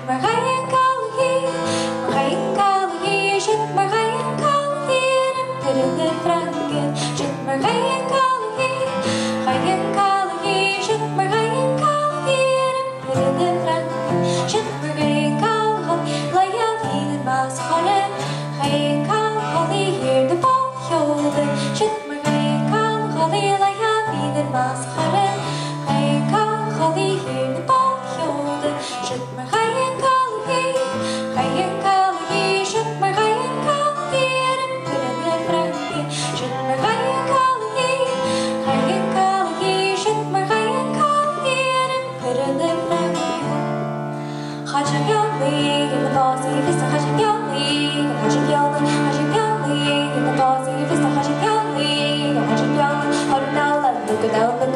maar ga je kallen hier, maar ga je kallen hier, zit maar ga je kallen hier, en de vragen, zit maar ga je kallen hier, ga je kallen hier, zit maar ga je kallen hier, en de vragen, zit maar ga je kallen, laat je in het maas gaan, ga je kallen hier, de baljoden, zit maar ga je kallen, laat je in het maas gaan, ga je kallen hier, de baljoden, zit maar ga je kallen hier, ga je kallen hier, zit maar ga je kallen hier, en de vragen, zit maar ga je kallen hier, ga je kallen hier, zit maar ga je kallen hier, en de vragen. Gaat je in de basis, is gaat je gaat je in de basis, is gaat je gaat je hou nou, laat het down.